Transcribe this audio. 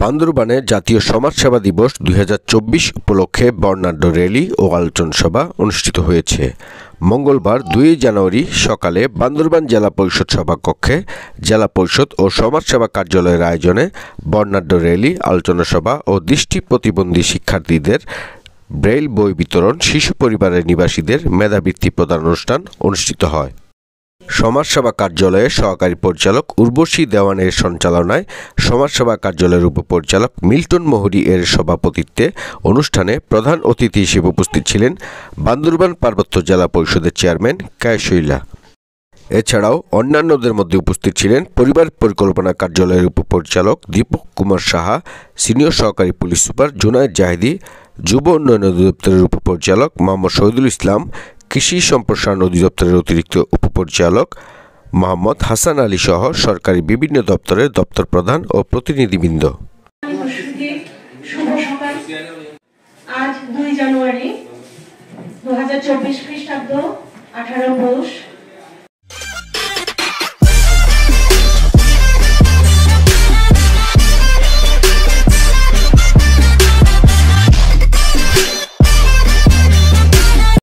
বান্দরবানে জাতীয় সমাজসেবা দিবস ২০২৪ উপলক্ষে বর্ণাঢ্য র্যালি ও আলোচনা সভা অনুষ্ঠিত হয়েছে। মঙ্গলবার ২ জানুয়ারি সকালে বান্দরবান জেলা পরিষদ সভাকক্ষে জেলা পরিষদ ও সমাজসেবা কার্যালয়ের আয়োজনে বর্ণাঢ্য র্যালি, আলোচনা সভা ও দৃষ্টি প্রতিবন্ধী শিক্ষার্থীদের ব্রেইল বই বিতরণ, শিশু পরিবারের নিবাসীদের মেধাবৃত্তি প্রদান অনুষ্ঠান অনুষ্ঠিত হয়। সমাজসেবা কার্যালয়ের সহকারী পরিচালক উর্বশী দেওয়ানের সঞ্চালনায় সমাজসেবা কার্যালয়ের উপপরিচালক মিল্টন মোহরি এর সভাপতিত্বে অনুষ্ঠানে প্রধান অতিথি হিসেবে উপস্থিত ছিলেন বান্দরবান পার্বত্য জেলা পরিষদের চেয়ারম্যান কায়েশৈলা। এছাড়াও অন্যান্যদের মধ্যে উপস্থিত ছিলেন পরিবার পরিকল্পনা কার্যালয়ের উপপরিচালক দীপক কুমার সাহা, সিনিয়র সহকারী পুলিশ সুপার জুনায়েদ জাহিদি, যুব উন্নয়ন অধিদপ্তরের উপপরিচালক মোহাম্মদ শহীদুল ইসলাম, কৃষি সম্প্রসারণ অধিদপ্তরের অতিরিক্ত উপপরিচালক মোহাম্মদ হাসান আলী সহ সরকারি বিভিন্ন দপ্তরের দপ্তর প্রধান ও প্রতিনিধিবৃন্দ। আজ 2 জানুয়ারি 2024 খ্রিস্টাব্দ 18 পৌষ